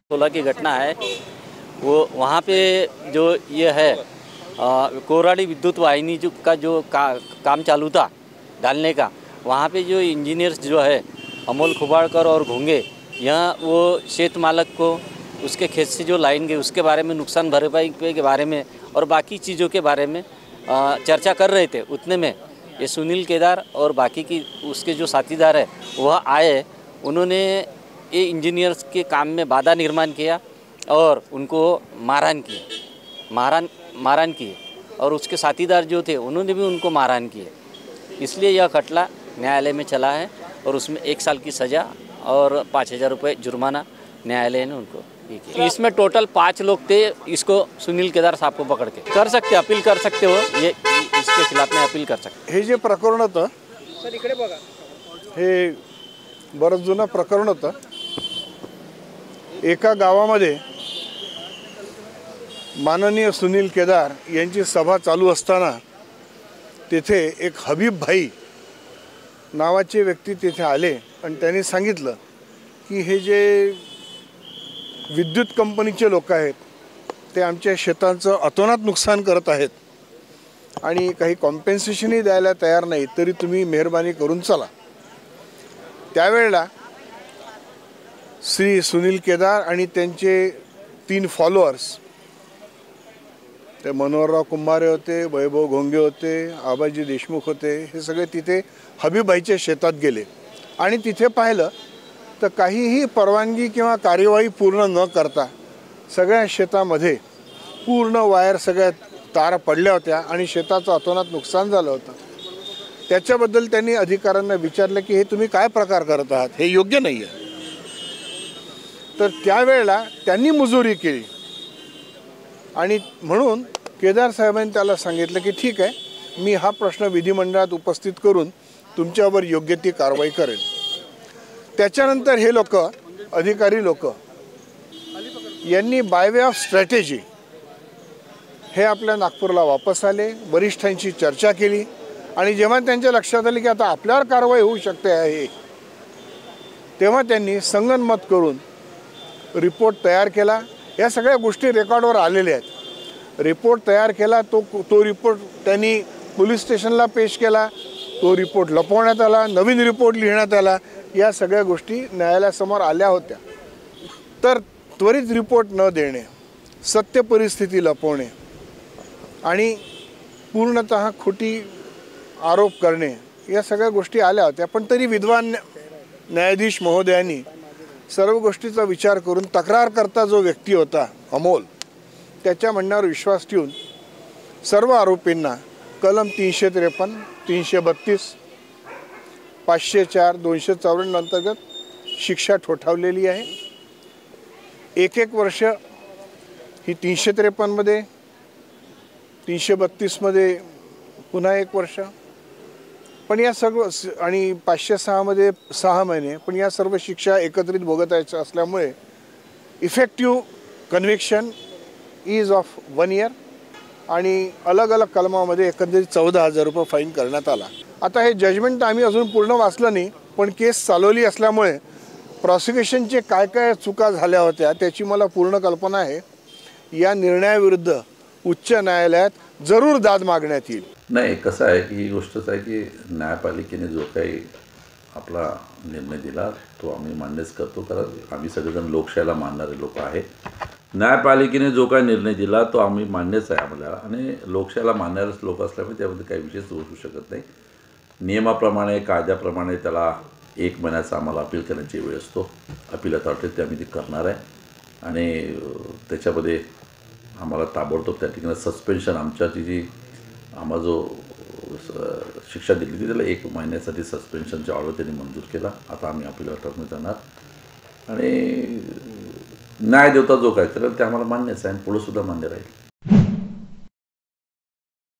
16 की घटना है। वो वहाँ पे जो ये है कोराड़ी विद्युत वाहिनी जो काम चालू था डालने का, वहाँ पे जो इंजीनियर्स जो है अमोल खुबाड़कर और घोंगे, यहाँ वो शेत मालक को उसके खेत से जो लाइन गई उसके बारे में, नुकसान भरपाई के बारे में और बाकी चीज़ों के बारे में चर्चा कर रहे थे। उतने में ये सुनील केदार और बाकी की उसके जो साथीदार है वह आए। उन्होंने ये इंजीनियर्स के काम में बाधा निर्माण किया और उनको मारहान किए और उसके साथीदार जो थे उन्होंने भी उनको मारहान किए। इसलिए यह खटला न्यायालय में चला है और उसमें 1 साल की सज़ा और 5,000 रुपये जुर्माना न्यायालय ने उनको ये किया। इसमें टोटल 5 लोग थे। इसको सुनील केदार साहब को पकड़ के कर सकते, अपील कर सकते हो, ये इसके खिलाफ में अपील कर सकते। हे जे प्रकरण होतं सर इकडे बघा, हे बरंच जुनं प्रकरण होतं। एका गावामध्ये माननीय सुनील केदार यांची सभा चालू असताना तिथे एक हबीब भाई नावाचे व्यक्ती तिथे आले आणि त्यांनी सांगितलं की हे जे विद्युत कंपनीचे लोक आहेत ते आमच्या शेतांचं अतोनात नुकसान करत आहेत आणि काही कॉम्पेन्सेशनही द्यायला तयार नाही, तरी तुम्ही मेहरबानी करून चला। त्यावेळेला श्री सुनील केदार आणि त्यांचे 3 फॉलोअर्स, ते मनोहरराव कुंभारे होते, वैभव घोंगे होते, आबाजी देशमुख होते, हे सगळे तिथे हबीबाईच्या शेतात गेले आणि तिथे पाहिलं तर काहीही परवानगी किंवा कार्यवाही पूर्ण न करता सगळ्या शेतामध्ये पूर्ण वायर, सगळ्या तारा पडल्या होत्या आणि शेताचं अतोनात नुकसान झालं होतं। त्याच्याबद्दल त्यांनी अधिकाऱ्यांना विचारलं की हे तुम्ही काय प्रकार करत आहात, हे योग्य नाही आहे। तर त्यावेळेला त्यांनी मुजोरी केली आणि म्हणून केदार साहेबांनी त्याला सांगितलं की ठीक आहे, मी हा प्रश्न विधिमंडळात उपस्थित करून तुमच्यावर योग्य ती कारवाई करेन। त्याच्यानंतर हे लोक, अधिकारी लोक यांनी बाय वे ऑफ स्ट्रॅटेजी हे आपल्या नागपूरला वापस आले, वरिष्ठांशी चर्चा केली आणि जेव्हा त्यांच्या लक्षात आले की आता आपल्यावर कारवाई होऊ शकते आहे, तेव्हा त्यांनी संगनमत करून रिपोर्ट तयार केला। या सगळ्या गोष्टी रेकॉर्डवर आलेल्या आहेत। रिपोर्ट तयार केला, तो रिपोर्ट त्यांनी पोलीस स्टेशनला पेश केला, तो रिपोर्ट लपवण्यात आला, नवीन रिपोर्ट लिहिण्यात आला। या सगळ्या गोष्टी न्यायालयासमोर आल्या होत्या। तर त्वरित रिपोर्ट न देणे, सत्य परिस्थिती लपवणे आणि पूर्णतः खोटी आरोप करणे, या सगळ्या गोष्टी आल्या होत्या। पण तरी विद्वान न्यायाधीश महोदयांनी सर्व गोष्टीचा विचार करून तक्रारकर्ता जो व्यक्ती होता अमोल, त्याच्या म्हणण्यावर विश्वास ठेवून सर्व आरोपींना कलम 353, 332, 504, 254 अंतर्गत शिक्षा ठोठावलेली आहे। 1-1 वर्ष ही 353 मध्ये, 332 मध्ये पुन्हा 1 वर्ष, पण या सर्व आणि 506 मध्ये 6 महिने, पण या सर्व शिक्षा एकत्रित भोगतायच्या असल्यामुळे effective conviction is of 1 year आणि अलग अलग कलमामध्ये एकंदरीत 14,000 रुपये फाईन करण्यात आला। आता हे जजमेंट आम्ही अजून पूर्ण वाचलं नाही, पण केस चालवली असल्यामुळे प्रॉसिक्युशनचे काय काय चुका झाल्या होत्या त्याची मला पूर्ण कल्पना आहे। या निर्णयाविरुद्ध उच्च न्यायालयात जरूर दाद मागण्यात येईल। नाही, कसं आहे की ही गोष्टच आहे की न्यायपालिकेने जो काही आपला निर्णय दिला तो आम्ही मान्यच करतो, कारण आम्ही सगळेजण लोकशाहीला मानणारे लोक आहे। न्यायपालिकेने जो काही निर्णय दिला तो आम्ही मान्यच आहे आम्हाला, आणि लोकशाहीला मानणारेच लोक असल्यामुळे त्यामध्ये काही विशेष होऊ शकत नाही। नियमाप्रमाणे, कायद्याप्रमाणे त्याला 1 महिन्याचा आम्हाला अपील करण्याची वेळ असतो। अपील अथॉरिटी ते आम्ही ते करणार आहे आणि त्याच्यामध्ये आम्हाला ताबडतोब त्या ठिकाणी सस्पेन्शन, आमच्याची जी आम्हाला जो शिक्षा दिली होती त्याला 1 महिन्यासाठी सस्पेन्शनचा ऑर्डर त्यांनी मंजूर केला। आता आम्ही अपील अथॉरिटीमध्ये जाणार आणि न्याय देवता जो काय तर ते आम्हाला मान्यच आहे आणि पुढे सुद्धा मान्य राहील।